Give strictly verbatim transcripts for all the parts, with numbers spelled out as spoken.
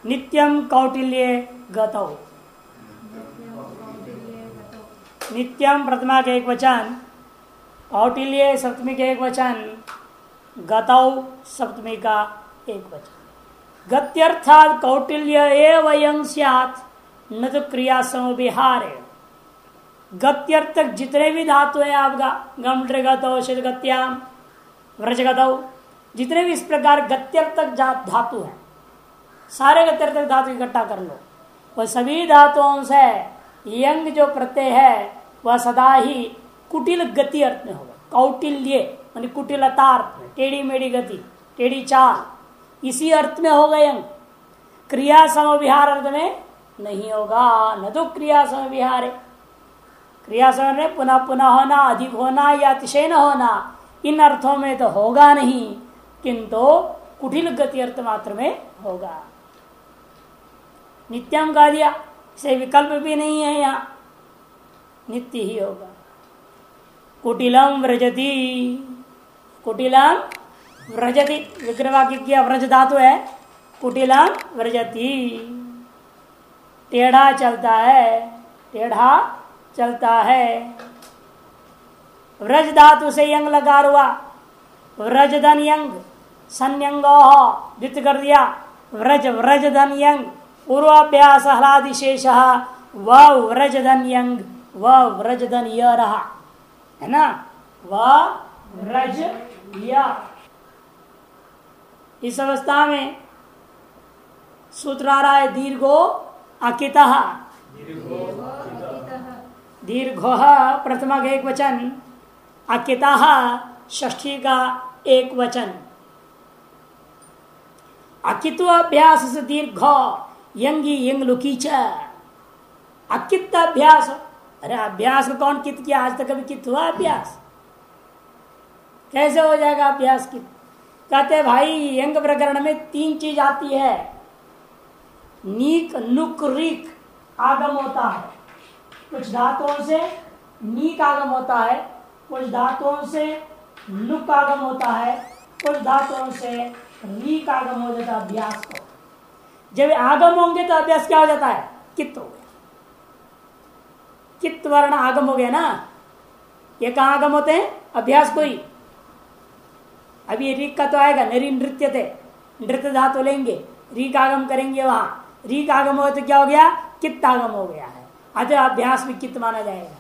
नित्यम कौटिल्य गतौ। नित्यम प्रथमा के एक वचन, कौटिल्य सप्तमी के एक वचन, गतौ सप्तमी का एक वचन। गत्यर्थात कौटिल्य एव यं स्यात् न तो क्रिया समविहार है। गत्यर्थक जितने भी धातु है आपका, गमट्र गतौ, शिद गत्याम, व्रज गतौ, जितने भी इस प्रकार गत्यर्थक धातु है, सारे गत्यर्थक धातु इकट्ठा कर लो। वह सभी धातुओं से यंग जो प्रत्यय है वह सदा ही कुटिल गति अर्थ में होगा। कौटिल्य मान कुटिलता अर्थ में, टेढ़ी मेढ़ी गति, टेढ़ी चाल, इसी अर्थ में होगा यंग। क्रिया समविहार अर्थ में नहीं होगा। न तो क्रिया समविहार है, क्रिया समय पुनः पुनः होना, अधिक होना या अतिशय न होना, इन अर्थों में तो होगा नहीं, किंतु कुटिल गति अर्थ मात्र में होगा। नित्यम कह दिया, इसे विकल्प भी नहीं है, यहाँ नित्य ही होगा। कुटिलम व्रजति, कुटिलम व्रजति, विग्रहवाक्य किया, व्रज धातु है, कुटिलम व्रजति, टेढ़ा चलता है, टेढ़ा चलता है। व्रज धातु से यंग लगा हुआ, व्रजधन यंग, संयंगो द्वित कर दिया, व्रज व्रजधन यंग, पूर्वाभ्यास हलादिशेष, व व्रजधन यंग, व व्रजधन य रहा है ना, व व्रज य। इस अवस्था में सूत्र आ रहा है दीर्घो अकितः, दीर्घो प्रथमा का एक वचन, अकितः षष्ठी का एक वचन। अकित्व अभ्यास से दीर्घ यंगी यंग लुकी च, अकित अभ्यास। अरे अभ्यास को कौन कित किया? आज तक कभी कित हुआ अभ्यास? कैसे हो जाएगा अभ्यास कित? कहते भाई यंग प्रकरण में तीन चीज आती है, नीक नुक रीक आगम होता है। कुछ धातुओं से नीक आगम होता है, कुछ धातुओं से नुक आगम होता है, कुछ धातुओं से रीक आगम हो जाता है अभ्यास को। जब आगम होंगे तो अभ्यास क्या हो जाता है? कित हो गया, कित वर्ण आगम हो गया ना। ये कहाँ आगम होते हैं? अभ्यास को ही। अभी रीक का तो आएगा, नरी नृत्य थे, नृत्य धातु लेंगे, रीक आगम करेंगे, वहां रीक आगम हो तो क्या हो गया? कित आगम हो गया है। अतः अभ्यास भी कित माना जाएगा।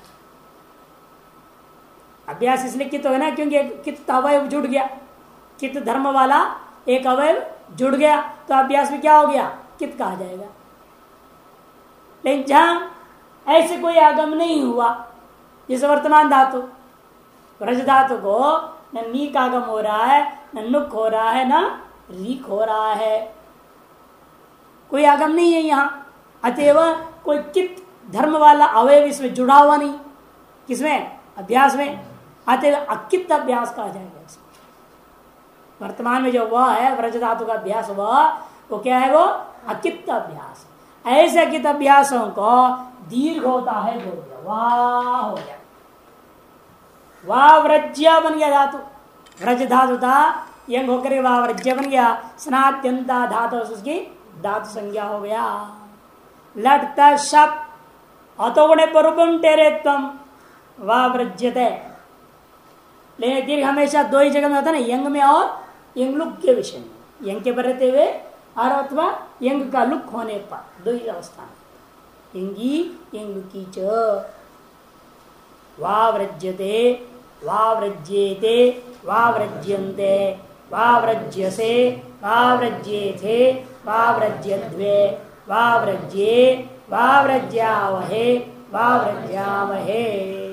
अभ्यास इसलिए कित हो ना क्योंकि कित अवयव जुड़ गया, कित धर्म वाला एक अवयव जुड़ गया, तो अभ्यास में क्या हो गया? कित कहा जाएगा। लेकिन जहां ऐसे कोई आगम नहीं हुआ, जैसे वर्तमान धातु, व्रज धातु को न नीक आगम हो रहा है, न नुक हो रहा है, न रीक हो रहा है, कोई आगम नहीं है यहां। अतएव कोई कित धर्म वाला अवयव इसमें जुड़ा हुआ नहीं, किसमें? अभ्यास में। अतएव अकित अभ्यास कहा जाएगा इसमें। वर्तमान में जो वह है व्रज धातु का अभ्यास, वह वो क्या है? वो अकित अभ्यास। ऐसे अकित अभ्यासों को दीर्घ होता है, बोल दिया, वाह हो गया, वाह व्रज्य बन गया धातु। व्रज धातु था, यंग होकर वाह व्रज्य बन गया, स्नात्यंता धातु उसकी धातु संज्ञा हो गया। लट शप अतोगुणे परुपम टेरे तम वाह व्रज्यते। लेकिन दीर्घ हमेशा दो ही जगह में होता है ना, यंग में और यंग लुक के विषय में। यंग के पर रहते हुए और अथवा यंग का लुक होने पर, दो ही अवस्था में, यंगी यंग लुकी च। वाह व्रज्यते, वाह व्रज्येते, वाह व्रज्यन्ते, वाह व्रज्यसे, वाह व्रज्येथे, वाह व्रज्यद्वे, वाह व्रज्ये, वाह व्रज्यावहे, वाह व्रज्यामहे।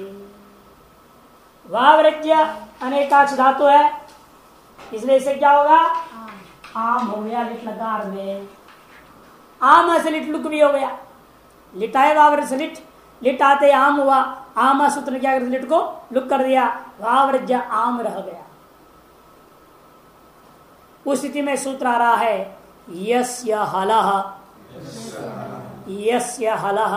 वाह व्रज्य अनेकाक्ष धातु है, इसलिए इसे क्या होगा? आम हो गया लिट लकार में। आम से लिट लुक भी हो गया, लिटाए वावर से लिट, लिट आते आम हुआ, आम सूत्र ने क्या कर लिट को लुक कर दिया, वाव्रज आम रह गया। उस स्थिति में सूत्र आ रहा है यस्य हलः, यस्य हलः,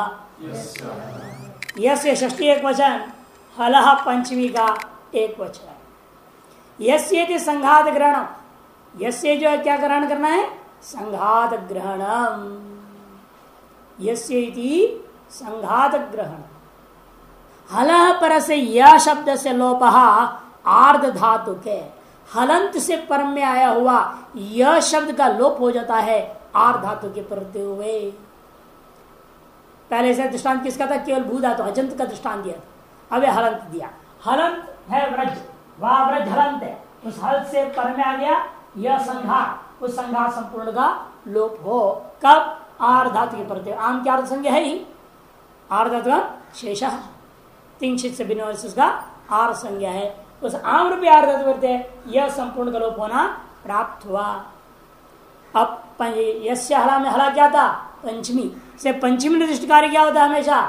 यस्य षष्ठी एक वचन, हलः पंचमी का एक वचन। यस्य संघात ग्रहण, यस्य जो है क्या ग्रहण करना है? संघात ग्रहणम, यस्य इति संघात ग्रहण। हलः पर से यह शब्द से लोप आर्ध धातु के, हलंत से पर में आया हुआ यह शब्द का लोप हो जाता है आर्ध धातु के परते हुए। पहले से दृष्टांत किसका था? केवल भू धातु अजंत का दृष्टांत दिया था, अब हलंत दिया। हलंत है व्रज, वह व्रज हलंत है, उस हल से पर में आ गया यह संघात, उस संघात संपूर्ण का लोप हो। कब? आर्ध धातु के प्रत्यय। आम क्या अर्थ संज्ञा है ही, आर्ध धातु शेष तीन शित से बिना उसका आर्ध संज्ञा है, उस आम रूपी आर्ध धातु प्रत्यय यह संपूर्ण का लोप होना प्राप्त हुआ। अब यस्य हला में हला क्या था? पंचमी से पंचमी निर्दिष्ट कार्य क्या होता है हमेशा?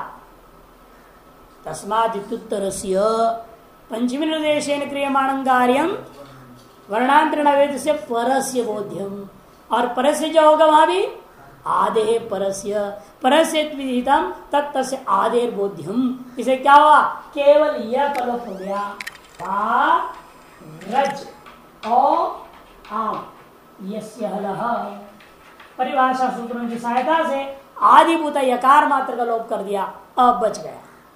तस्मादित्युत्तरस्य पंचमी निर्देशेन क्रियमाणं कार्यम वर्णांतरण वेद से परस्य बोध्यम, और परस्य जो होगा वहां भी आदे परस्य, परस्य विदितम तत्तस्य आदेर बोध्यम। इसे क्या हुआ? केवल यह कलोप हो गया, रज और आम यस्य हलः। परिभाषा सूत्रों की सहायता से आदिभूत यकार मात्र का लोप कर दिया, अब बच गया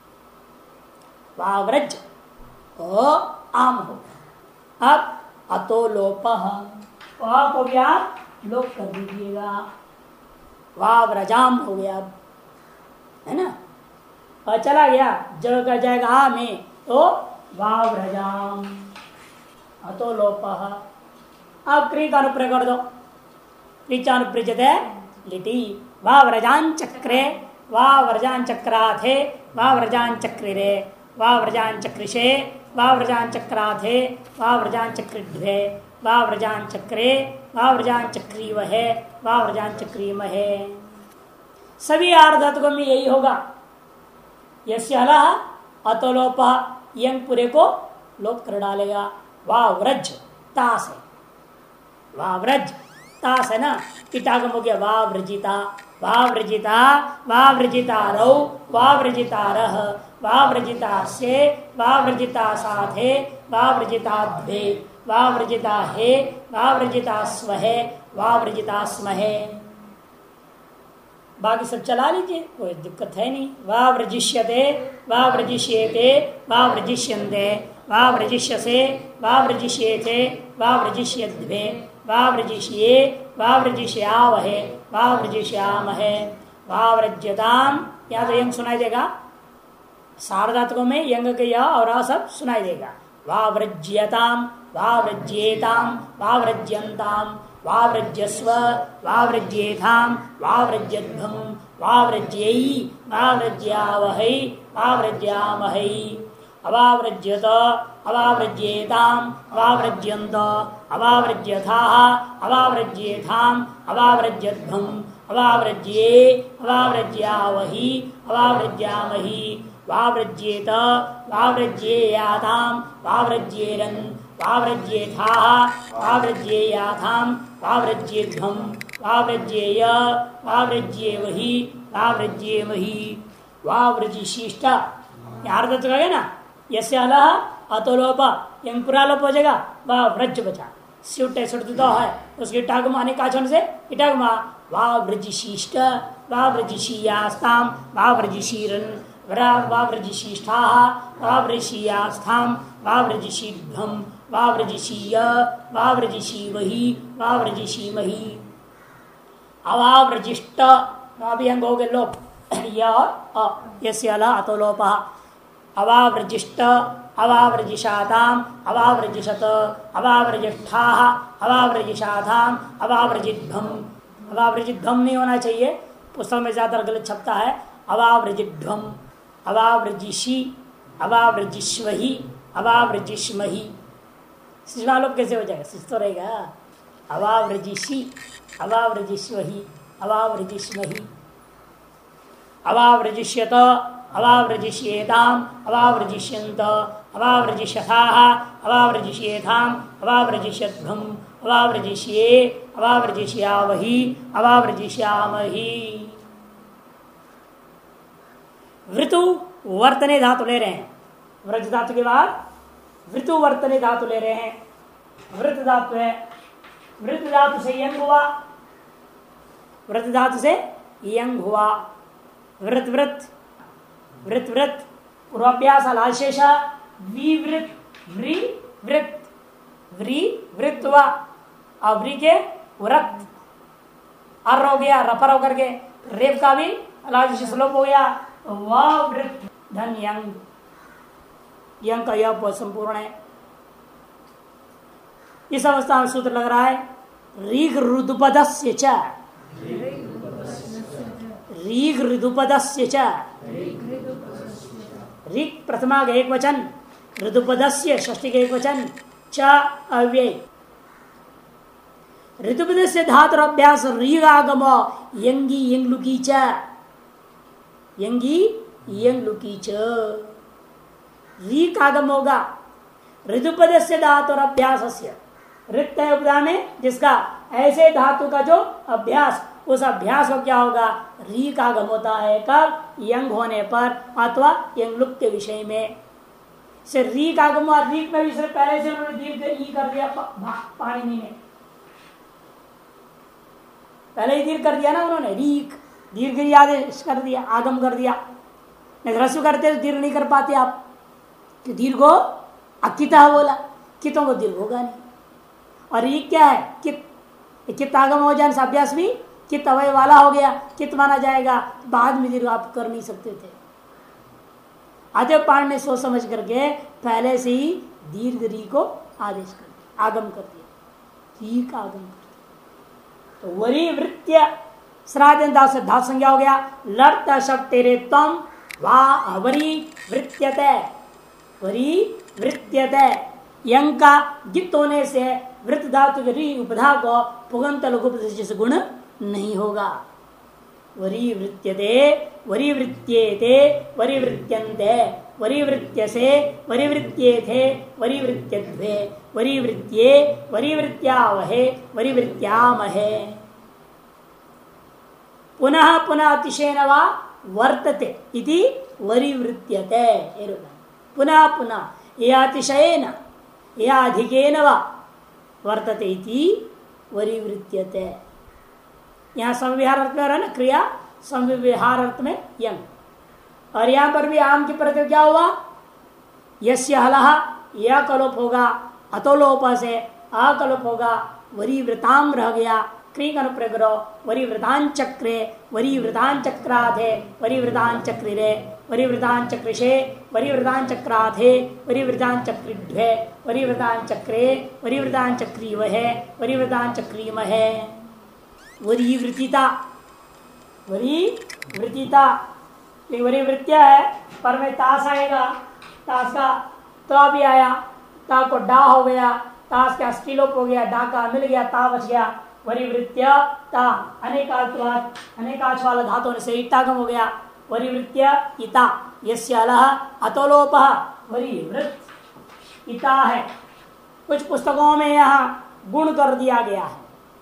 वाव्रज ओ आम हो गया। अब अतो लोप को भी आप लोप कर दीजिएगा, वाव्रजाम हो गया, है ना? और चला गया जब का जाएगा आ में तो वाव्रजाम अतो लोप। अब क्री का अनुप्रयोग कर दो, क्रीचानुप्रजते लिटि वाव्रजान चक्रे वाव्रजान चक्राथे वाव्रजान चक्रिरे वाव्रजान चक्रिशे वाव्रजान चक्राथे वाव्रजान चक्रिध्वे वाव्रजान चक्रे वाव्रजान चक्रीवहे वाव्रजान चक्रीमहे। सभी आर्धातुकों में यही होगा। यस्य हलः अतो लोप, यंग पूरे को लोप कर डालेगा। वाव्रज तास है, वाव्रज तास है ना, कीटागम हो गया वाव्रजिता, वाव्रजिता वाव्रजिता रौ वाव्रजिता रह वाव्रजिता से वाव्रजिता साथे वाव्रजिता द्वे वाव्रजिता हे वाव्रजिता स्वहे वाव्रजिता स्महे। बाकी सब चला लीजिए, कोई दिक्कत है नहीं। वाव्रजिष्यते वाव्रजिष्येते वाव्रजिष्यन्ते वाव्रजिष्यसे वाव्रजिष्येते वाव्रजिष्यद्वे वाव्रजिष्ये वाव्रजिष्यावहे वाव्रजिष्यामहे वाव्रज्यताम। यहाँ तो यंग सुनाई देगा, सार्वधातुकों में यंग के यह और आ सब सुनाई देगा। वाव्रज्यताम वाव्रज्येताम वाव्रज्यन्ताम वाव्रज्यस्व वाव्रज्येताम वाव्रज्यध्वम वाव्रज्येयी वाव्रज्यावहै वाव्रज्यामहै। अवाव्रज्यत अवाव्रज्येताम अवाव्रज्यन्त अवाव्रज्यथाः अवाव्रज्येताम अवाव्रज्यध्वम अवाव्रज्ये अवाव्रज्यावहि अवाव्रज्यामहि। वाव्रज्येत वाव्रज्येयाताम वाव्रज्येरन् वाव्रज्येथाः वाव्रज्येयाताम वाव्रज्येध्वम वाव्रज्येय वाव्रज्येवहि वाव्रज्येमहि। वाव्रजिशिष्ट यार तो कहे ना, यस्य हलः अतो लोप, यंग पूरा लोप हो जाएगा, वह व्रज बचा। स्युट है, तो है उसके टागमा अनेक आचरण से इटागमा वाव्रजिशिष्ट वाव्रजिशीयास्ताम वाव्रजिशीरन् वाव्रजिशिष्ठाः वाव्रजिशीयास्थाम वाव्रजिशीध्वम वाव्रजिशीय वाव्रजिशीवहि वाव्रजिशीमहि। अवाव्रजिष्ट अभी अंग हो गए लोप, यस्य हलः अतो लोपः। अवाव्रजिष्ट अवाव्रजिषाताम अवाव्रजिषत अवाव्रजिष्ठाः अवाव्रजिषाताम अवाव्रजिध्वम। अवाव्रजिध्वम नहीं होना चाहिए, पुस्तक में ज्यादा गलत छपता है। अवाव्रजिध्वम अवाव्रजिषि अवाव्रजिष्वहि अवाव्रजिष्महि। शिशुलोप कैसे हो जाएगा? शिश तो रहेगा। अवाव्रजिषि अवाव्रजिष्वहि अवाव्रजिष्महि। अवाव्रजिष्यत अवाव्रजिष्येताम अवाव्रजिष्यन्त अवाव्रजिष्यथाः अवाव्रजिष्येताम अवाव्रजिष्यध्वम अवाव्रजिष्ये अवाव्रजिष्यावहि अवाव्रजिष्यामहि। वृतु वर्तने धातु ले रहे हैं, व्रज धातु के बाद वृतु वर्तने धातु ले रहे हैं। वृत धातु है, वृत धातु से यंग हुआ, व्रत धातु से यंग हुआ। वृत व्रत वृत व्रत पूर्वाभ्यास अलाशेष विवृत व्री वृत व्री वृत हुआ। अव्री के व्रत अर हो गया, रफर होकर के रेप का भी अलाशेष श्लोक हो गया। वाह वृत धन यंग, यंग का यह संपूर्ण है। इस अवस्था में सूत्र लग रहा है रीग ऋदुपदस्य च, रीग ऋदुपदस्य च, ऋग प्रथमा का एक वचन, ऋदुपदस्य षष्ठी का एक वचन, च अव्यय। ऋतुपदस्य धातु अभ्यास रीग आगम यंगी यंग लुकी च, यंगी यंग लुकी च, रीग आगम होगा ऋतुपदस्य धातु अभ्यास। रिक्त है उपदा में जिसका ऐसे धातु का जो अभ्यास, उस अभ्यास को क्या होगा री का आगम होता है कब यंग होने पर अथवा यंग लुक के विषय में। से री का आगम हुआ, रीक में भी सिर्फ पहले से उन्होंने दीर्घ ई कर दिया पाणिनि ने, पहले ही दीर्घ कर दिया ना उन्होंने, रीक दीर्घ आदेश कर दिया, आगम कर दिया। नहीं रस्व करते तो दीर्घ नहीं कर पाते आप, कि दीर्घ हो अकिता बोला, कितों को दीर्घ होगा नहीं। और ये क्या है कित, कित आगम हो जाने से अभ्यास भी कित अवय वाला हो गया, कित माना जाएगा, बाद में दीर्घ आप कर नहीं सकते थे। आजब पाण ने सोच समझ करके पहले से ही दीर्घ री को आदेश कर दिया, आगम कर दिया, री का आगम कर दिया। तो वरी वृत्य श्राद्धा से धातु संज्ञा हो गया। लर्त शब्द तेरे तम वा अवरी वृत्यते, वरी वृत्यते यंग का गित होने से वृत्त धातु के री उपधा को पुगंत लघु जैसे गुण नहीं होगा। वरी वृत्यते वरी वृत्येते वरी वृत्यन्ते वरी वृत्य से वरी वृत्येथे वरी वृत्यध्वे वरी वृत्ये वरी वृत्यावहे वरी वृत्यामहे। पुनः पुनः अतिशयन वा वर्तते इति वरी वृत्यते। पुनः पुनः या अतिशयन या अधिकेन वा वर्तते इति वरी वृत्यते। यहाँ समविहार अर्थ में रहा ना क्रिया, समविहार अर्थ में यंग, और यहाँ पर भी आम की प्रत्यय क्या हुआ यस्य हलः, यह कलोप होगा, अतोलोप से अकलोप होगा, वरी वृताम रह गया, क्रीक अनुप्रग्रो वरी वृतान चक्रे वरी वृतान चक्राधे वरी वृतान चक्रिरे वरी वृतान चक्रिशे वरी वृतान चक्राधे वरी वृतान चक्रिध्वे वरी वृतान चक्रे वरी वृतान चक्रीवहे वरी वृतान चक्रीमहे। वरी वृतिता, वरी वृतिता वरी वृत्या है, पर में ताश आएगा, ताश का तो भी आया, ता को डा हो गया, ताश का स्टीलोप हो गया, डा का मिल गया, ता बच गया। वरी वृत्या ता अनेकाच अनेकाच वाला धातु से इटागम हो गया। वरी वृत्या इता यस्य अलः अतोलोपः वरी वृत्त इता है। कुछ पुस्तकों में यहाँ गुण कर दिया गया है,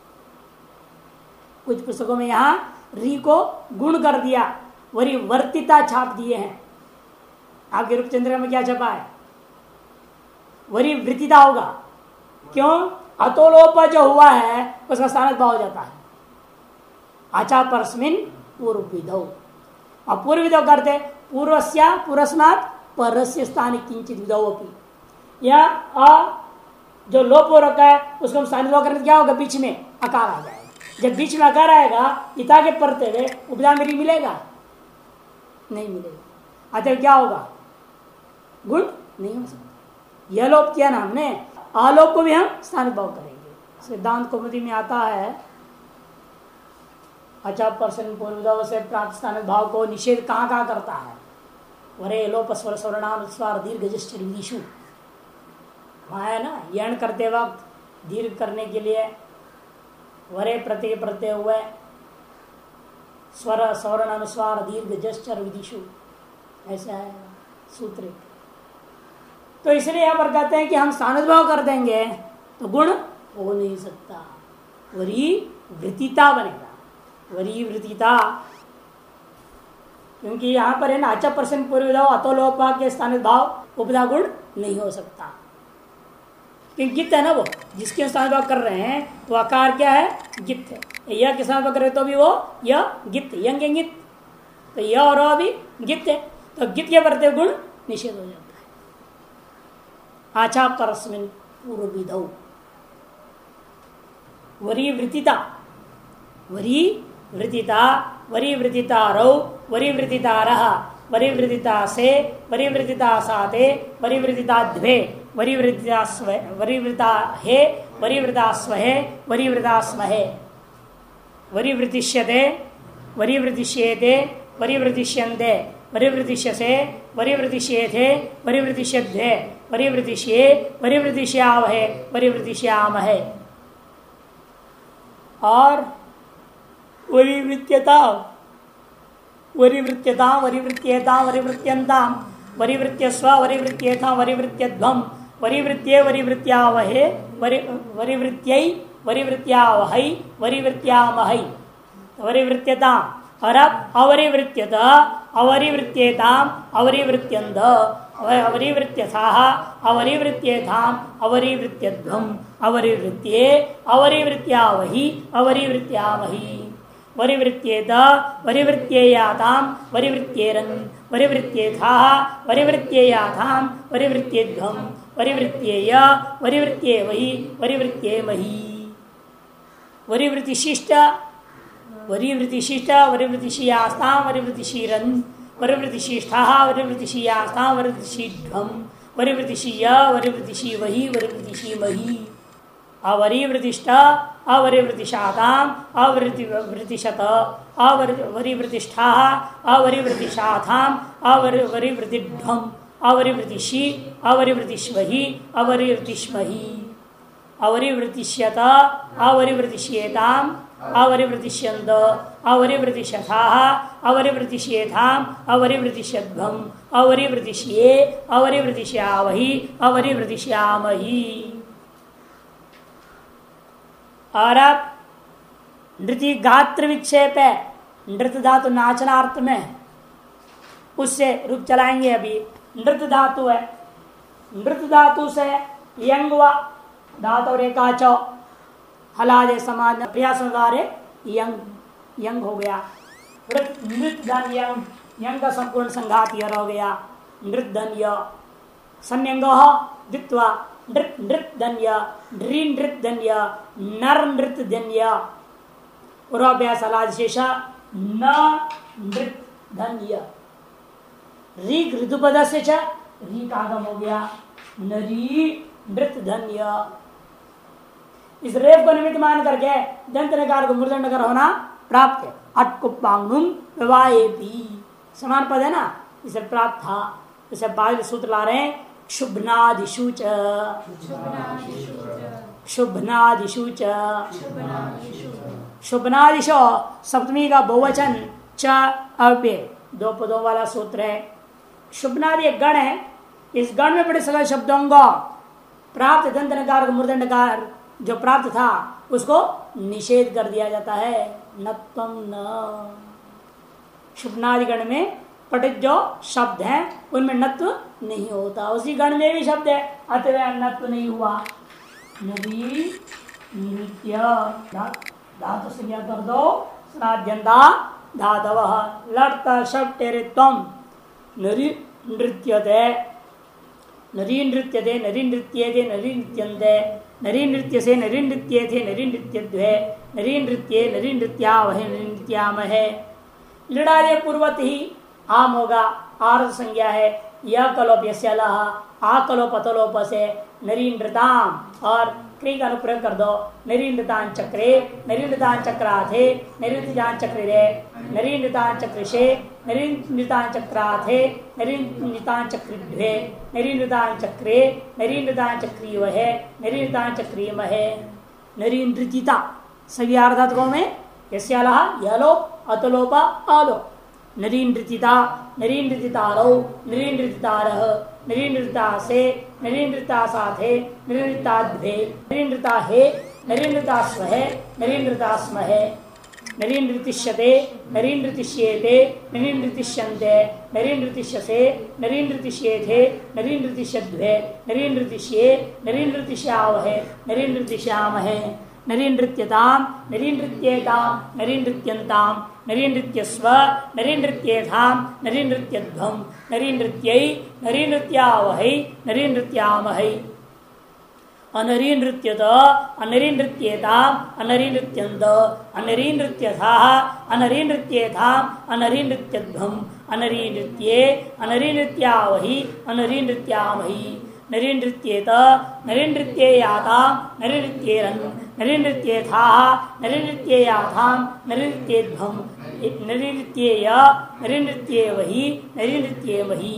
कुछ पुस्तकों में यहाँ री को गुण कर दिया, वरी वर्तिता छाप दिए हैं। आपके रूपचंद्र में क्या छपा है वरी वृत्तिता होगा, क्यों अतोलोप जो हुआ है उसका स्थान भाव हो जाता है। आचा परस्मिन पूर्व विधौ, और पूर्व विधौ करते पूर्वस्या पूर्वस्मात् परस्य स्थान किंचित विधौ अपि, या अ जो लोप हो रखा है उसको हम स्थानित करने क्या होगा बीच में अकार आ जाएगा। जब बीच में अकार आएगा इता के पढ़ते हुए उपदा मेरी मिलेगा नहीं मिलेगा, अतः क्या होगा गुण नहीं हो सकता। यह लोप किया ना हमने, आलोप को भी हम स्थानित भाव करेंगे। सिद्धांत कौमुदी में आता है अच्छा पर्सन पूर्व से प्राप्त स्थानित भाव को निषेध कहाँ कहाँ करता है। वरे लोप स्वर स्वर्णानुस्वार दीर्घ जश्चर विदिशु, वहाँ है ना यण करते वक्त दीर्घ करने के लिए वरे प्रत्यय प्रत्यय हुए स्वर स्वर्ण अनुस्वार दीर्घ जश्चर विदिशु, ऐसा है सूत्र। तो इसलिए यहाँ पर कहते हैं कि हम स्थानुद्भाव कर देंगे तो गुण हो नहीं सकता, वरी वृत्तिता बनेगा, वरी वृत्तिता। क्योंकि यहाँ पर है ना आचा पर्सन पूर्व अतोलोपा के स्थानुद्भाव उपदा गुण नहीं हो सकता, क्योंकि गित है ना वो जिसके स्थानुद्भाव कर रहे हैं वो आकार क्या है गित है। यह के समापक रहे तो भी वो यह गित यंग गित, तो यह और वह भी गित है, तो गित के बढ़ते गुण निषेध हो जाता है। आचा परस्मिन पूर्व विधौ वरी वृत्तिता वरी वृत्तिता वरी वृत्तिता रौ वरी वृत्तिता रहा वरी वृत्तिता से वरी वृत्तिता साते वरी वृत्तिता द्वे वरी वृत्तिता स्व वरी वृत्ता हे वरी वृत्ता स्वहे वरी वृत्ता स्महे वरी वृत्तिष्यते वरी वृत्तिष्येते वरी वृत्तिष्यन्ते वरी वृत्तिष्यसे वरी वृत्तिष्येथे वरी वृत्तिष्यद्वे वरी वृत्तिष्ये वरी वृत्तिष्यावहे वरी वृत्तिष्यामहे। और वरिवृत्यता वरिवृत्यता वरिवृत्येता वरिवृत्यन्ता वरिवृत्यस्व वरिवृत्येथा वरिवृत्यध्वम वरिवृत्ये वरिवृत्यावहे वरि वरिवृत्यै वरिवृत्यावहै वरिवृत्यामहै वरिवृत्यता और अब अवरिवृत्यता अवरिवृत्येताम अवरिवृत्यन्द अवरिवृत्यथाः अवरिवृत्येथाम अवरिवृत्यध्वम अवरिवृत्ये अवरिवृत्यावहि अवरिवृत्यामहि वरिवृत्येत वरिवृत्येयाताम वरिवृत्येरन् वरिवृत्येथाः वरिवृत्येयाताम वरिवृत्येध्वम वरिवृत्येय वरिवृत्येवहि वरिवृत्येमहि वरिवृत्तिशिष्ट वरिवृत्तिशिष्ट वरिवृत्तिशीयास्तां वरिवृत्तिशीरन् वरिवृत्तिशिष्टाः वरिवृत्तिशीयास्तां वरिवृत्तिशीध्वं वरिवृत्तिशीय वरिवृत्तिशीवहि वरिवृत्तिशीमहि अवरिवृत्तिष्ठ अवरिवृत्तिशाताम् अवरिवृत्तिशत अवरिवृत्तिष्ठाः अवरिवृत्तिशाथाम् अवरिवृत्तिध्वम् अवरिवृत्तिषि अवरिवृत्तिष्वहि अवरिवृत्तिष्महि अवरिवृत्तिष्यत अवरिवृत्तिष्येताम् अवरिवृत्तिष्यन्द अवरिवृत्तिशथाः अवरिवृत्तिष्येथाम् अवरिवृत्तिष्यध्वम् अवरिवृत्तिष्ये अवरिवृत्तिष्यावहि अवरिवृत्तिष्यामहि। और अब नृत्य गात्र विक्षेप है, नृत्य धातु नाचनार्थ में, उससे रुक चलाएंगे। अभी नृत्य धातु है, नृत्य धातु से यंगवा धातु रेखा चौ हलादे समाज प्रयास यंग यंग हो गया। नृत्य धन यंग यंग का संपूर्ण संघात यर हो गया। नृत्य धन य संयंग द्वित्वा नृत नृत्य धन्य नृ नृत्य धन्य नर नृत्य धन्य पूर्वाभ्यास हलाद शेष न नृत्य धन्य री ऋतुपद से च री का आगम हो गया। नरी नृत्य धन्य इस रेप को निमित्त मान करके दंत नकार को मूर्धन्य नकार होना प्राप्त है। अटकुपांगुम विवाहेपी समान पद है ना, इसे प्राप्त था। इसे बाद सूत्र ला रहे हैं शुभनादिषु च शुभनादिषु च शुभनादिशो सप्तमी का बहुवचन च अव्यय दो पदों वाला सूत्र है। शुभनादि एक गण है, इस गण में बड़े सगल शब्दों को प्राप्त दंत नकार मूर्धन्य नकार जो प्राप्त था उसको निषेध कर दिया जाता है। नत्वम न शुभनादि गण में पठित जो शब्द हैं उनमें नत्व नहीं होता, उसी गण में भी शब्द है अतः नत्व नहीं हुआ। नदी नृत्य धातु से क्या कर दो स्नाद्यंता धातव लड़त शब्द तेरे तम नरी नृत्यते नरी नृत्यते नरी नृत्यते नरी नृत्यन्ते नरी नृत्य से नरी नृत्य थे नरी नृत्यद्वे नरी नृत्ये नरी नृत्यावहे नरी नृत्यामहे। लड़ादे पूर्वत ही आम होगा, आर्थ संज्ञा है। यह कलोप यस्य लह आ कलोप अतलोप से नरी नृताम और क्री का अनुप्रयोग कर दो। नरी नृतान चक्रे नरी नृतान चक्राथे नरी नृतान चक्रे नरी नृतान चक्रिशे नरी नृतान चक्राथे नरी नृतान चक्रिद्वे नरी नृतान चक्रे नरी नृतान चक्रीवहे नरी नृतान चक्रीमहे। नरी नृतिता सभी आर्धातुकों में यस्य लह यलोप अतलोप आलोप। नरी नृतिता नरी नृतितारौ नरी नृतितारः नरी नृता से नरी नृता साथे नरी नृता द्वे नरी नृता हे नरी नृता स्वहे नरी नृता स्महे। नरी नृतिष्यते नरी नृतिष्येते नरी नृतिष्यन्ते नरी नृतिष्यसे नरी नृतिष्येथे नरी नृतिष्यद्वे नरी नृतिष्ये नरी नृतिष्यावहे नरी नृतिष्यामहे। नरीनृत्यताम नरीनृत्येताम नरीनृत्यन्ताम नरीनृत्यस्व नरीनृत्येधाम नरीनृत्यध्वम नरीनृत्यै नरीनृत्यावहै नरीनृत्यामहै अनरीनृत्यत अनरीनृत्येताम अनरीनृत्यन्त अनरीनृत्यथाः अनरीनृत्येधाम अनरीनृत्यध्वम अनरीनृत्ये अनरीनृत्यावहि अनरीनृत्यामहि नरीनृत्येत नरीनृत्येयाताम नरीनृत्येरन् नरीनृत्येथाः नरीनृत्येयाथाम नरीनृत्येध्वम नरीनृत्येय नरीनृत्येवहि नरीनृत्येमहि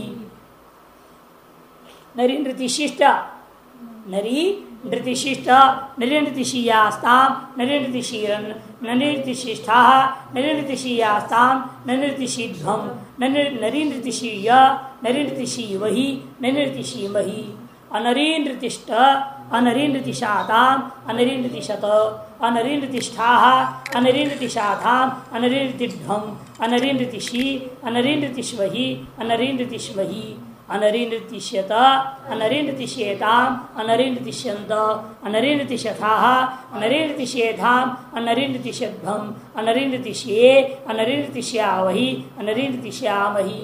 नरीनृतिशिष्ट नरी नृतिशिष्ट नरीनृतिशीयास्ताम नरीनृतिशीरन् नरीनृतिशिष्ठाः नरीनृतिशीयास्ताम नरीनृतिशीध्वम नरीनृतिशीय नरीनृतिशीवहि नरीनृतिशीमहि अनरीनृतिष्ठ अनरीनृतिशाताम अनरीनृतिशत अनरीनृतिष्ठाः अनरीनृतिशाताम अनरीनृतिध्वम अनरीनृतिशी अनरीनृतिष्वहि अनरीनृतिष्महि अनरीनृतिष्यत अनरीनृतिष्येताम अनरीनृतिष्यन्त अनरीनृतिशथाः अनरीनृतिष्येधाम अनरीनृतिशध्वम अनरीनृतिष्ये अनरीनृतिष्यावहि अनरीनृतिष्यामहि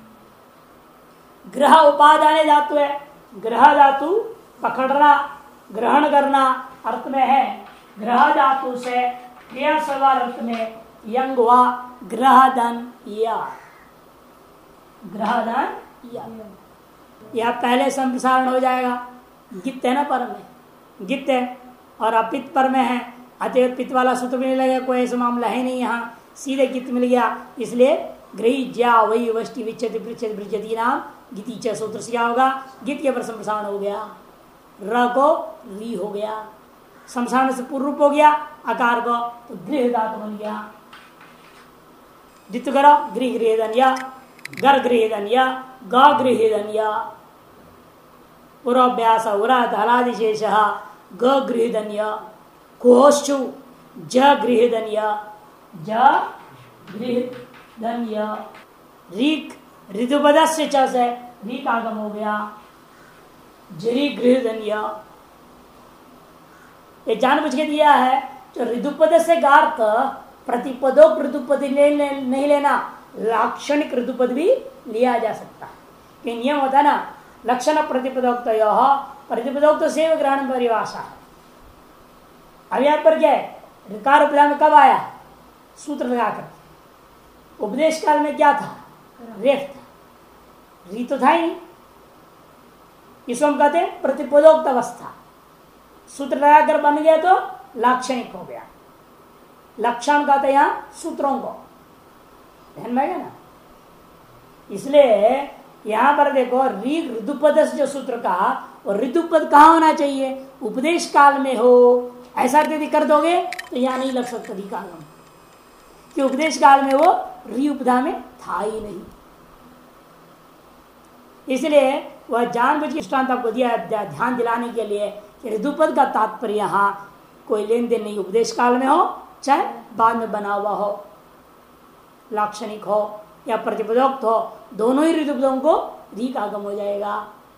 ग्रह उपादान धातु है। ग्रह धातु पकड़ना ग्रहण करना अर्थ में है। ग्रह धातु से क्रिया सवार अर्थ में यंग व ग्रहधन या ग्रहधन या, या पहले संप्रसारण हो जाएगा। गित है ना पर में गित है और अपित पर में है, अतः पित वाला सूत्र भी नहीं लगेगा, कोई ऐसा मामला है नहीं, यहाँ सीधे गित मिल गया। इसलिए गृही ज्या वही वष्टि विच्छेद पृच्छेद बृजती नाम गीति च सूत्र से क्या होगा, गित के पर संप्रसारण हो गया, र को री हो गया, संप्रसारण से पूर्व रूप हो गया आकार को, तो गृह धातु बन गया। द्वित करो गृह गृहधन्य गर गृहधन्य ग गृहधन्य पूर्वाभ्यास उरा धलादिशेष ग गृहधन्य कोश्चु ज गृहधन्य ज गृहधन्य ऋक ऋतुपद से च से ऋक आगम हो गया, जरी गृहधन्य। ये जानबूझ के दिया है जो ऋतुपद से गार्थ प्रतिपदो ऋतुपद नहीं लेना, लाक्षणिक ऋतुपद भी लिया जा सकता है। कि नियम होता है ना, लक्षण प्रतिपदोक्त प्रतिपदोक्त से ग्रहण परिभाषा है। अब यहाँ पर क्या है, ऋकार उपला में कब आया, सूत्र लगाकर। उपदेश काल में क्या था, रेख था, री तो था ही नहीं, इसको हम कहते हैं प्रतिपदोक्त अवस्था। सूत्र लगाकर बन गया तो लाक्षणिक हो गया। लक्षण कहते हैं यहाँ सूत्रों को, ध्यान में ना। इसलिए यहां पर देखो री ऋतुपद जो सूत्र का, और ऋतुपद कहाँ होना चाहिए, उपदेश काल में हो। ऐसा यदि कर दोगे तो यहां नहीं लग सकता अधिकार, कि उपदेश काल में वो री उपधा में था ही नहीं। इसलिए वह जानबूझ के दृष्टांत आपको दिया ध्यान दिलाने के लिए कि ऋतुपद का तात्पर्य यहाँ कोई लेन देन नहीं, उपदेश काल में हो चाहे बाद में बना हुआ हो, लाक्षणिक हो या प्रतिपदोक्त हो, दोनों ही ऋतुपदों को रीक आगम हो जाएगा।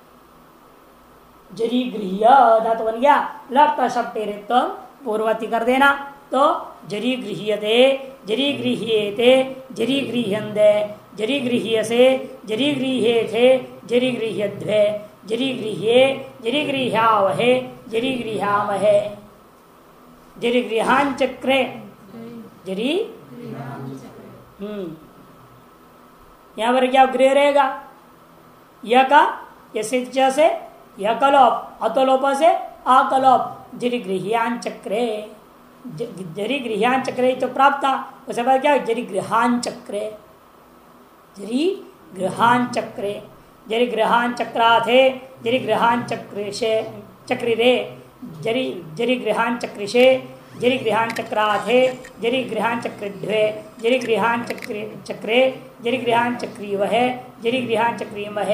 जरी गृह्य धातु बन गया, लट शब्द रिक्त पूर्ववर्ती कर देना, तो जरी गृह्यते जरी गृह्येते जरी गृह्यन्ते जरी गृह्यसे जरी गृह्येथे जरी गृह्यध्वे जरी गृह्ये जरी गृह्यावहे जरी गृह्यामहे जरी गृहांचक्रे जरी। हम्म यहां पर क्या गृह रहेगा, यह का यसे से यह कलोप, अतोलोप से अकलोप, जरी गृह्यान चक्रे जरी गृह्यान चक्रे तो प्राप्त था, उसके बाद क्या जरी गृहान चक्रे जरी गृहान चक्रे जरी गृहान चक्राथे जरी गृहान चक्रेशे चक्री रे जरी जरी गृहान चक्रिशे जरी गृहान चक्राथे जरी गृहान चक्रिध्वे जरी गृहान चक्रे चक्रे जरी गृहान चक्रीवह जरी गृहान चक्रीमह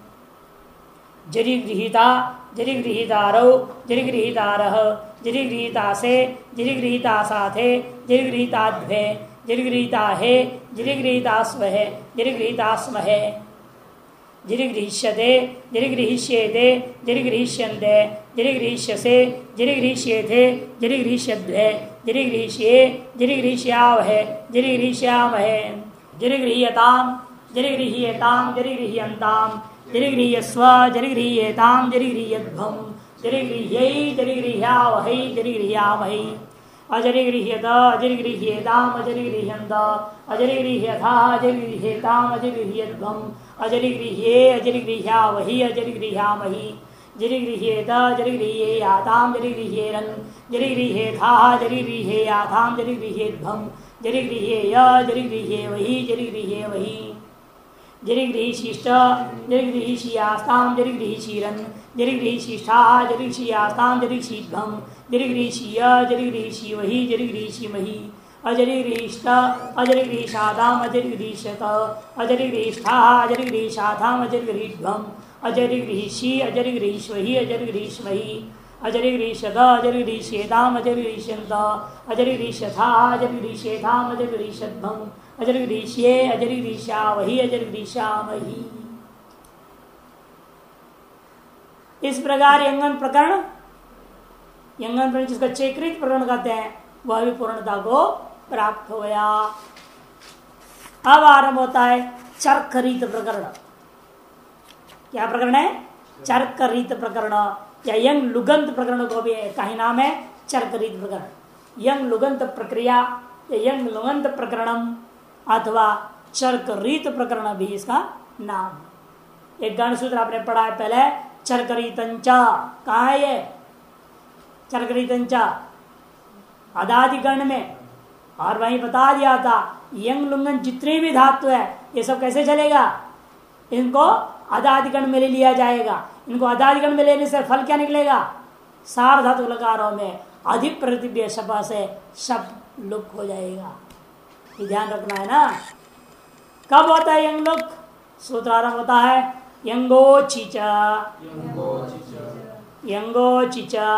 जरी गृहीता जरी गृहीतारौ जरी गृहीतारः जरी गृहीतासे जरी गृहीतासाथे जरी गृहीताध्वे जरी गृहीताहे जरी गृहीतास्महे जरी गृहीतास्महे जिरिगृह्यते जिरिगृह्येते जिरिगृह्यन्ते जिरिगृह्यसे जिरिगृह्येथे जिरिगृह्यद्वे जिरिगृह्ये जिरिगृह्यावहे जिरिगृह्यामहे जिरिगृह्यताम् जिरिगृह्येताम् जिरिगृह्यन्ताम् जिरिगृह्यस्व जिरिगृह्येताम् जिरिगृह्यध्वम् जिरिगृह्यै जिरिगृह्यावहै जिरिगृह्यामहि अजरिगृह्यत अजरिगृह्येताम् अजरिगृह्यन्त अजरिगृह्यथा अजरिगृह्येताम् अजरिगृह्यध्वम् अजरिगृह्ये अजरिगृह्यावहि अजरिगृह्यामहि जरिगृह्येत जरिगृह्येयाताम् जरिगृह्येरन् जरिगृह्येथा जरिगृह्येयाथाम् जरिगृह्येध्वम् जरिगृह्येय जरिगृह्येवहि जरिगृह्येवहि जरिगृह्यशिष्ट जरिगृह्यशियास्ताम् जरिगृह्यशीरन् जरिगृह्यशिष्ठा जरिगृह्यशियास्ताम् जरिगृह्यध्वम् जरिगृह्यशीय जरिगृह्यशीवहि जरिगृह्यशीमहि अजरिगृहीष्ट अजरिगृहीषाताम् अजरिगृहीष्यत अजरिगृहीष्ठा अजरिगृहीषाताम् अजरिगृहीध्वम् अजरिगृहीषि अजरिगृहीष्वहि अजरिगृहीष्महि अजरिगृहीष्यत अजरिगृहीष्येताम् अजरिगृहीष्यन्त अजरिगृहीष्यथा अजरिगृहीष्येताम् अजरिगृहीष्यध्वम् अजरिगृहीष्ये अजरिगृहीष्यावहि अजरिगृहीष्यामहि। इस प्रकार यंगन प्रकरण यंगन प्रकरण जिसको चेकृत प्रकरण कहते हैं वह भी पूर्णता को प्राप्त हो गया। अब आरंभ होता है चरकरीत प्रकरण। क्या प्रकरण है? चरकरीत प्रकरण या यंग लुगंत प्रकरण को भी कहीं नाम है चरकरीत प्रकरण। यंग लुगंत प्रक्रिया या यंग लुगंत प्रकरणम अथवा चरकरीत प्रकरण भी इसका नाम है। एक गण सूत्र आपने पढ़ा है पहले, चरकरीतंचा। कहा है ये? चरकरीतंचा अदादि गण में, और वहीं बता दिया था यंग लुंगन जितने भी धातु है ये सब कैसे चलेगा? इनको अदादिगण में ले लिया जाएगा। इनको अदादिगण में लेने से फल क्या निकलेगा? सार धातु लकारों में अधिक प्रतिव्य शब्द से शब्द लुप्त हो जाएगा। ये ध्यान रखना है ना। कब होता है यंग लुक? सूत्र आरंभ होता है यंगो चिचा यंगो चिचा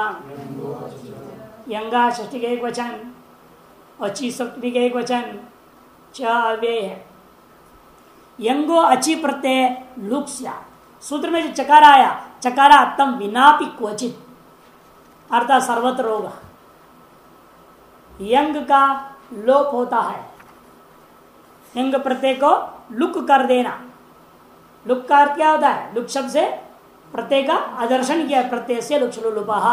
यंगा षष्ठी का एक वचन और ची सप्तमी का एक वचन, च अव्यय है। यंगो अची प्रत्यय लुक सूत्र में जो चकार आया, चकारा तम विनापि क्वचित अर्थात सर्वत्र होगा। यंग का लोप होता है। यंग प्रत्यय को लुक कर देना। लुक का अर्थ क्या होता है? लुक शब्द से प्रत्यय का आदर्शन किया, प्रत्यय से लुक्षलुपहा।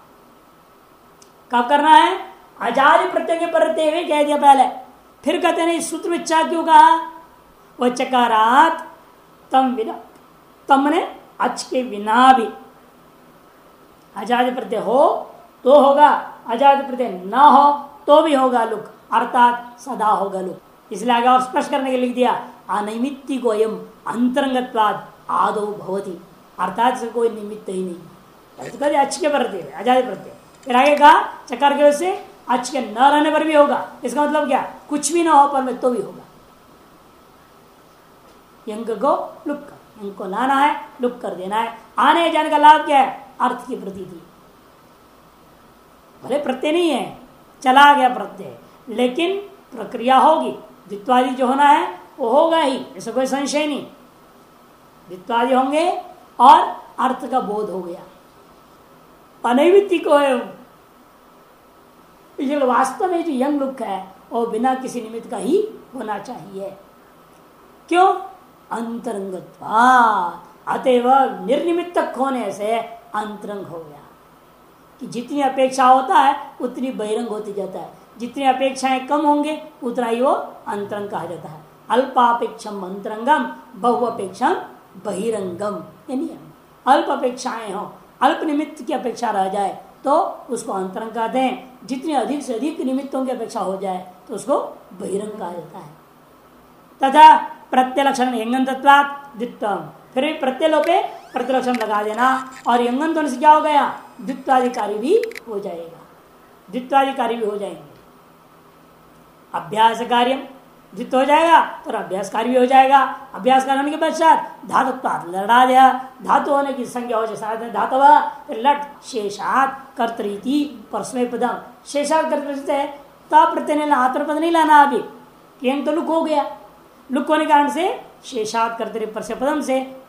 कब करना है? अजादि प्रत्यय के प्रत्यय में कह दिया पहले, फिर कहते नहीं सूत्र में चा क्यों कहा? वह चकारात तम विना, तम ने अच के बिना भी अजादि प्रत्यय हो तो होगा, अजादि प्रत्यय न हो तो भी होगा लुक, अर्थात सदा होगा लुक। इसलिए आगे और स्पष्ट करने के लिख दिया अनिमित्ति को एम अंतरंगत्वाद आदो भवती, अर्थात से कोई निमित्त ही नहीं। तो कहते अच के प्रत्यय अजादि प्रत्यय। फिर आगे कहा चकार के वजह से अच के न रहने पर भी होगा। इसका मतलब क्या? कुछ भी ना हो पर में तो भी होगा। यंग को लुक कर, यंग को लाना है, लुक कर देना है। आने जाने का लाभ क्या है? अर्थ की प्रतीति। भले प्रत्यय नहीं है, चला गया प्रत्यय, लेकिन प्रक्रिया होगी। द्वित्वादि जो होना है वो होगा ही, ऐसा कोई संशय नहीं। द्वित्वादि होंगे और अर्थ का बोध हो गया। अनैमित्ति को है वास्तव में जो यंग लुक है वो बिना किसी निमित्त का ही होना चाहिए। क्यों? अंतरंगत्वात्, अतएव निर्निमित्तक होने से अंतरंग हो गया। कि जितनी अपेक्षा होता है उतनी बहिरंग होती जाता है, जितनी अपेक्षाएं कम होंगे उतना ही वो अंतरंग कहा जाता है। अल्पापेक्षम अंतरंगम बहुअपेक्षम बहिरंगम। ये नियम। अल्प अपेक्षाएं हो, अल्प निमित्त की अपेक्षा रह जाए तो उसको अंतरंग कहते हैं। जितनी अधिक से अधिक निमित्तों की अपेक्षा हो जाए तो उसको बहिरंग कहा जाता है। तथा प्रत्यय लक्षण यंगन तत्वात् द्वित्वम, फिर भी प्रत्यय लोपे प्रत्यय लक्षण लगा देना और यंगन दोनों से क्या हो गया? द्वित्वाधिकारी भी हो जाएगा, द्वित्वाधिकारी भी हो जाएंगे। अभ्यास कार्य द्वित्व हो जाएगा तो अभ्यास कार्य भी हो जाएगा। अभ्यास कार्य होने के पश्चात धातुत्वात् लड़ा दिया, धातु होने की संज्ञा हो जाए धातव, लट शेषात कर्तरीति परस्मय पदम। शेषात कर्तृत्व प्रत्यय ने आत्म पद नहीं लाना अभी, यंग तो लुक हो गया। लुक होने के कारण से शेषात कर्तरी परस्मय पदम से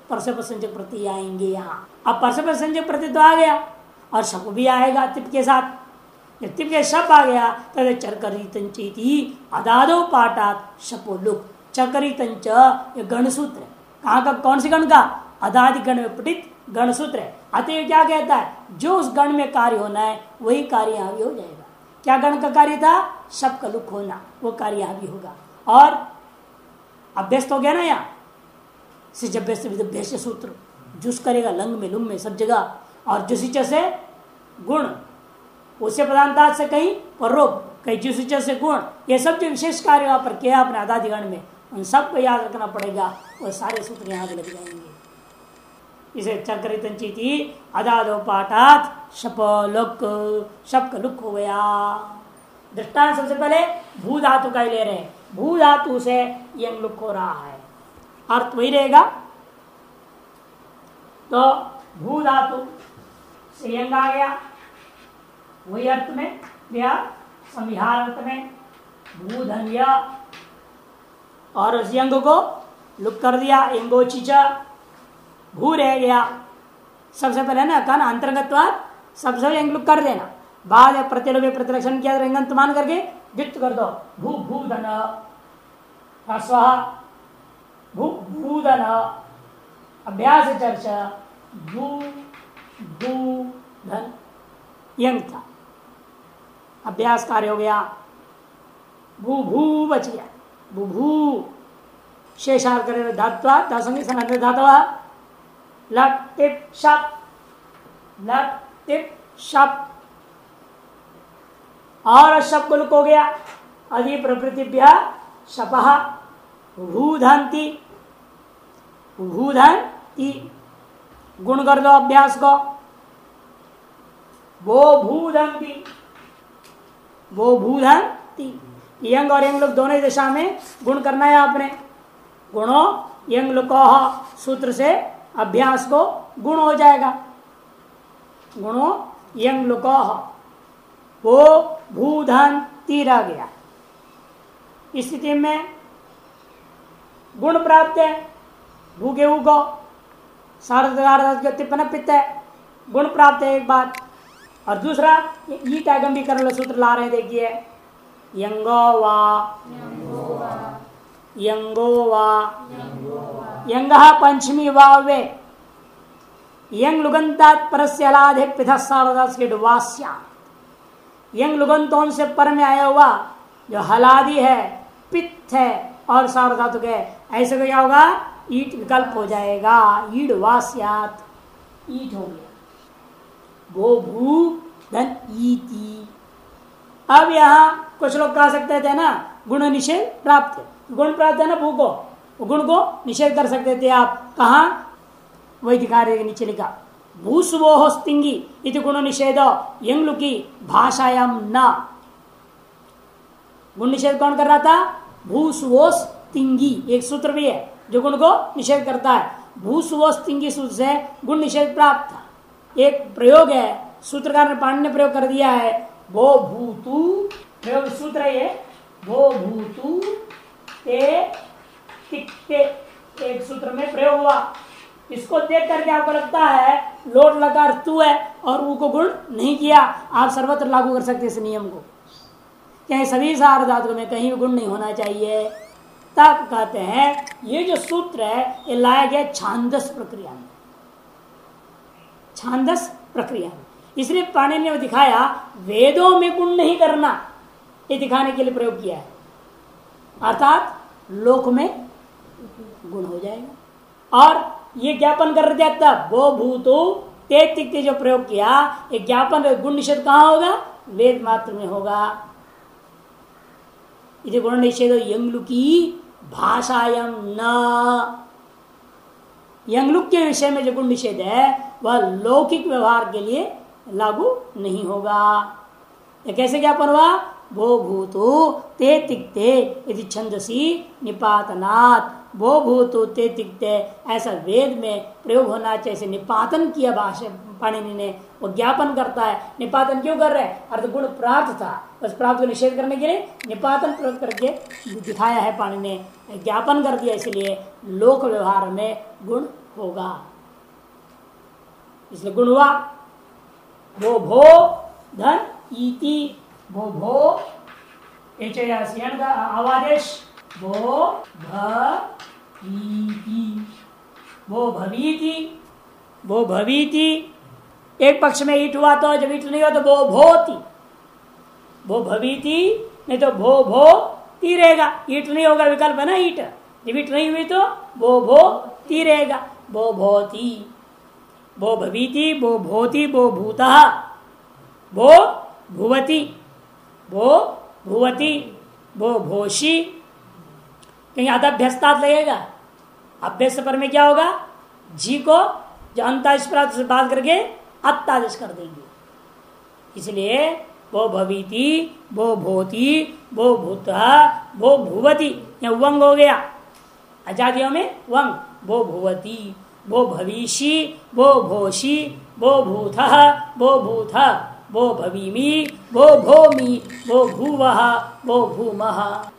परस्पर संयोग प्रत्यय आएंगे यहाँ। अब परस्पर संयोग प्रत्यय तो आ गया और शप भी आएगा तिप के साथ। जब तिप के शप आ गया तो चरकरीतंचेति अदादो पाठात शपो लुक। चरकरीतंच ये गण सूत्र है। कहाँ का, कौन सी गण का? अदादि गण में पठित गण सूत्र है। अतः क्या कहता है, जो उस गण में कार्य होना है वही कार्य यहाँ भी हो जाएगा। क्या गण का कार्य था? शब्द का लुक होना, वो कार्य यहाँ भी होगा। और अभ्यस्त हो गया ना यहाँ सिजभ्यस्त सूत्र, जुस करेगा लंग में लुंग में सब जगह। और जुसिच से गुण, उससे प्रधानता से कहीं परोप, कहीं जुसिच से गुण, ये सब जो विशेष कार्य वहां पर किया अपने अदादिगण में, उन सबको याद रखना पड़ेगा। वो सारे सूत्र यहाँ भी लग जाएंगे। इसे चक्रितंचिति अदादो पाठात शप लुक, शप का लुक हो गया। दृष्टांत सबसे पहले भू धातु का ही ले रहे हैं। भू धातु से यंग लुक हो रहा है, अर्थ वही रहेगा। तो भू धातु से यंग आ गया, वही अर्थ में या संविहार अर्थ में भूधन्य, और उस यंग को लुक कर दिया, यंगोचिचा भू रह गया। सबसे पहले ना कहना अंतर्गतवाद, सबसे यंग लुक कर देना, बाद में प्रतिलोभ प्रतिलक्षण किया रंगंत मान करके द्वित्व कर दो। भू भूधन स्व भू भूधन अभ्यास चर्चा भू भूधन यंग था, अभ्यास कार्य हो गया। भू भू बच गया, भू भू शेषार करे धात्वा दासंगी सनातन धातवा लट टिप शप, लट टिप शप, और शप को लुक हो गया। अधि प्रवृत्तिभ्य शपः भूधंती, भूधंती गुण कर दो अभ्यास को। वो भूधंती, वो भूधंती, यंग और यंग लोग दोनों ही दिशा में गुण करना है आपने। गुणो यंग लुको सूत्र से अभ्यास को गुण हो जाएगा। गुणो यंग लुको, वो भूधंती रह गया। इस स्थिति में गुण प्राप्त है। भू के ऊ को सार्वधातुक टिप्पण पित्त है, गुण प्राप्त है एक बात। और दूसरा ये त्यागंबीकरण सूत्र ला रहे हैं, देखिए यंगो वा यंगो वा यंगः पंचमी वावे यंग लुगंतात परस्य अलाधे पिथा सार्वधातुक वास्या। यंग लुगंतों से पर में आया हुआ जो हलादि है, पित्त है और सार्वधातुक है, ऐसे को क्या होगा? ईट विकल्प हो जाएगा। ईड वास्यात, ईट हो गया। वो भू धन ईति। अब यहाँ कुछ लोग कह सकते थे ना गुण निषेध प्राप्त है, गुण प्राप्त है ना भू को, गुण को निषेध कर सकते थे आप। कहा? वही दिखा रहे नीचे लिखा भूस्वोह स्तिंगी इति गुण निषेध यंगलुकी भाषायाम न। गुण निषेध कौन कर रहा था? भूस्वोस तिंगी, एक सूत्र भी है जो गुण को निषेध करता है। भूस्वोस तिंगी सूत्र से गुण निषेध प्राप्त था। एक प्रयोग है, सूत्रकार ने पाणिनि ने प्रयोग कर दिया है। वो भूतु प्रयोग सूत्र है ये, वो भूतु ते तिक्ते, एक सूत्र में प्रयोग हुआ। इसको देख करके आपको लगता है लोट लकार तू है और ऊ को गुण नहीं किया, आप सर्वत्र लागू कर सकते इस नियम को। कहीं सभी सार्वधातुकों में कहीं भी गुण नहीं होना चाहिए। तब कहते हैं ये जो सूत्र है ये लाया गया छांदस प्रक्रिया में, छांदस प्रक्रिया में। इसलिए पाणिनि ने दिखाया वेदों में गुण नहीं करना, ये दिखाने के लिए प्रयोग किया है। अर्थात लोक में गुण हो जाएगा। और ये ज्ञापन कर दिया तब वो भूतो ते तिक्ते जो प्रयोग किया, ये ज्ञापन गुण निषेध कहाँ होगा? वेद मात्र में होगा। इसे गुण निषेध यंगलुकी भाषायम न। यंगलुक के विषय में जो गुण निषेध है वह लौकिक व्यवहार के लिए लागू नहीं होगा। ये कैसे ज्ञापन हुआ? भो भूतो ते तिक्ते यदि छंदसी निपातनात् भो भूतो ते तिक्ते ऐसा वेद में प्रयोग होना चाहिए। निपातन किया भाषा पाणिनि ने, वो ज्ञापन करता है। निपातन क्यों कर रहे हैं? अर्थ गुण प्राप्त था, बस प्राप्त को निषेध करने के लिए निपातन प्रयोग करके दिखाया है पाणिनि ने, ज्ञापन कर दिया। इसलिए लोक व्यवहार में गुण होगा, इसलिए गुण हुआ। भो भो धन इति, भो भो का आवादेश, भो भीति, भो भवीति, भो भवीति। एक पक्ष में ईट हुआ तो, जब ईट नहीं हुआ तो भो भोति, भो भवीति, नहीं तो भो भो ती रहेगा। ईट नहीं होगा, विकल्प है ना ईट, जब ईट नहीं हुई तो भो भो ती रहेगा, भो भोति, भो भवीति, भो भोति, भो भूतः, भो भुवति, भो भुवति, भो भोषी। कहीं अदभ्यस्तात लगेगा, अभ्यस्त पर में क्या होगा? जी को जो अंतादेश प्राप्त से बात करके अत्तादेश कर देंगे। इसलिए वो भवीति, वो भोति, वो भूतः, वो भुवति, यहाँ वंग हो गया अजादियों में वंग, वो भुवति, वो भविषी, वो भोषी, वो भूतः, वो भूतः, वो भवीमि, वो भोमि, वो भूवः, वो भूमः।